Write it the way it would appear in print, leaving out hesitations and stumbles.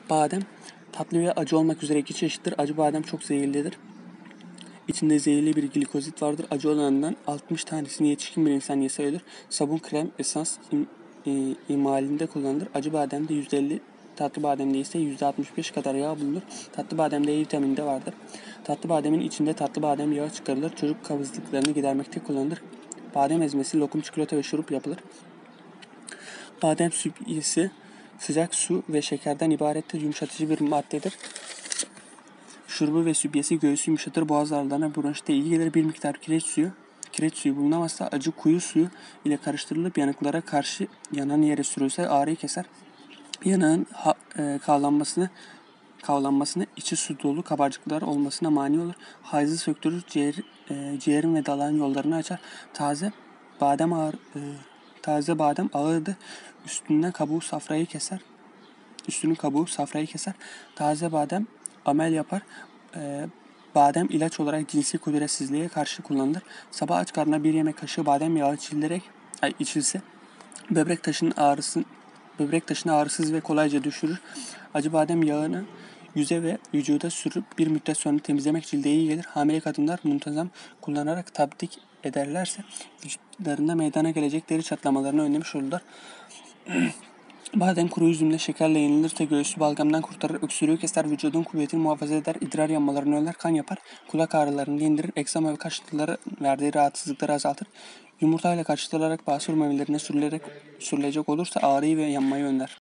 Badem tatlı ve acı olmak üzere iki çeşittir. Acı badem çok zehirlidir. İçinde zehirli bir glikozit vardır. Acı olanından 60 tanesini yetişkin bir insan yese ölür. Sabun, krem, esans imalinde kullanılır. Acı bademde %50, tatlı bademde ise %65 kadar yağ bulunur. Tatlı bademde E vitamini de vardır. Tatlı bademin içinde tatlı badem yağı çıkarılır. Çocuk kabızlıklarını gidermekte kullanılır. Badem ezmesi, lokum, çikolata ve şurup yapılır. Badem sübiyesi sıcak su ve şekerden ibarettir. Yumuşatıcı bir maddedir. Şurubu ve sübiyesi göğsü yumuşatır, boğaz ağrılarına, bronşite iyi gelir. Bir miktar kireç suyu bulunamazsa acı kuyu suyu ile karıştırılıp yanıklara karşı yanan yere sürülse ağrıyı keser. Yanağın kavlanmasına, içi su dolu kabarcıklar olmasına mani olur. Hayzı söktürür, ciğerin ve dalağın yollarını açar. Taze badem ağırdır. Üstünün kabuğu safrayı keser. Taze badem amel yapar. Badem ilaç olarak cinsi kudretsizliğe karşı kullanılır. Sabah aç karnına bir yemek kaşığı badem yağı içilse böbrek taşını ağrısız ve kolayca düşürür. Acı badem yağını yüze ve vücuda sürüp bir müddet sonra temizlemek cilde iyi gelir. Hamile kadınlar muntazam kullanarak tatbik ederlerse vücutlarında meydana gelecek deri çatlamalarını önlemiş olurlar. Badem kuru üzümle şekerle yenilirse göğsü balgamdan kurtarır, öksürüğü keser, vücudun kuvvetini muhafaza eder, idrar yanmalarını önler, kan yapar, kulak ağrılarını dindirir, egzama ve kaşıntılara verdiği rahatsızlıkları azaltır. Yumurtayla karıştırılarak basur memelerine sürülecek olursa ağrıyı ve yanmayı önler.